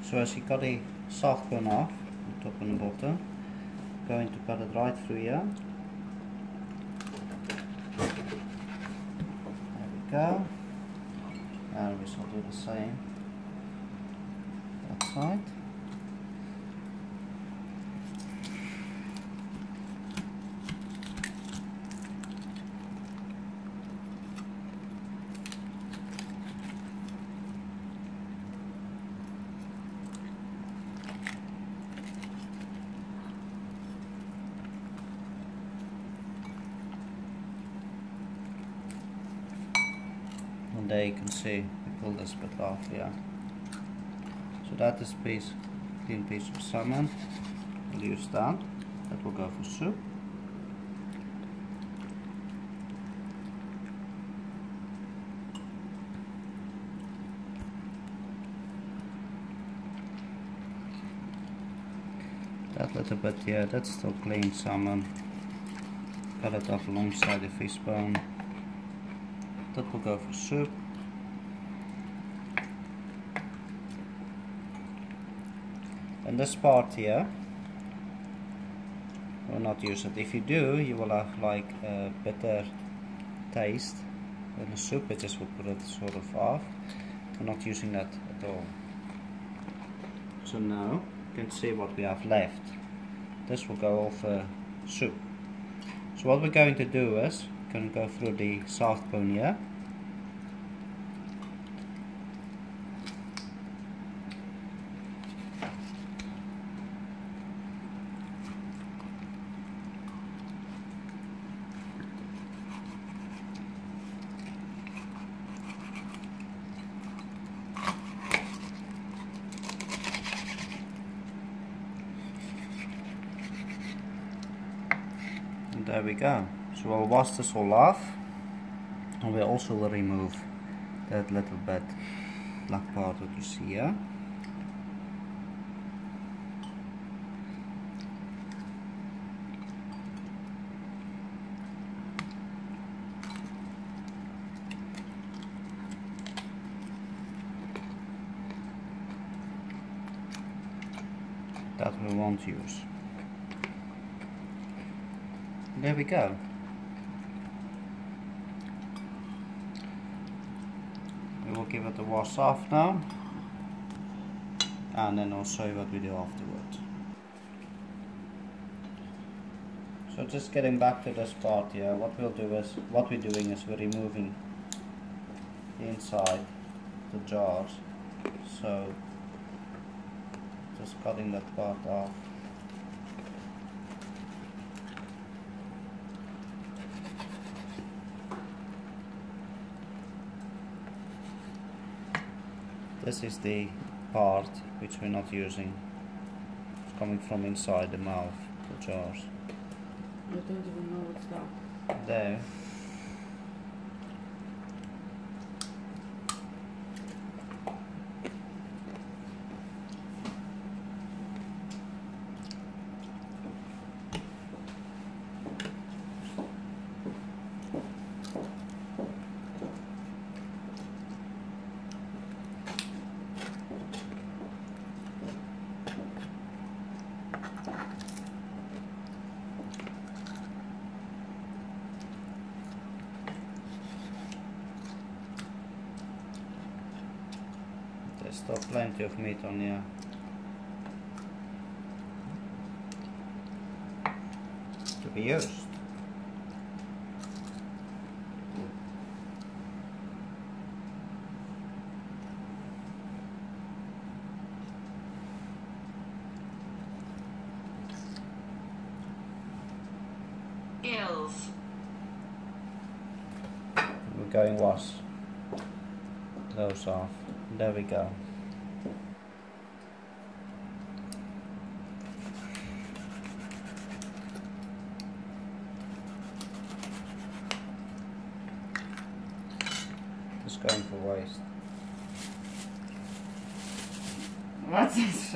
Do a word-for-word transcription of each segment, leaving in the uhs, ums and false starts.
So as you cut the soft bone off, the top and the bottom, going to cut it right through here. There we go. And we shall do the same that side. And there you can see we pull this bit off here. So that is a piece, clean piece of salmon. We'll use that. That will go for soup. That little bit here, that's still clean salmon. Cut it off alongside the fish bone. That will go for soup. And this part here, will not use it. If you do, you will have like a bitter taste in the soup. It just will put it sort of off. We're not using that at all. So now you can see what we have left. This will go over soup. So what we're going to do is going to go through the soft bone here. And there we go. So we'll wash this all off, and we'll also remove that little bit black part that you see here. That we won't use. There we go. We will give it a wash off now, and then I'll show you what we do afterwards. So just getting back to this part here, what we'll do is, what we're doing is we're removing the inside, the jars. So just cutting that part off. This is the part which we're not using. It's coming from inside the mouth, the jars. I don't even know what's that. There. There's still plenty of meat on here. To be used. Eels. We're going wash those off. There we go. Just going for waste. What's this?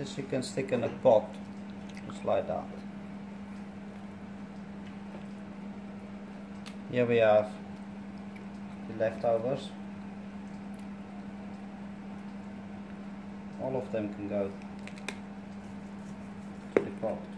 This you can stick in a pot, just like that. Here we have the leftovers. All of them can go to the pot.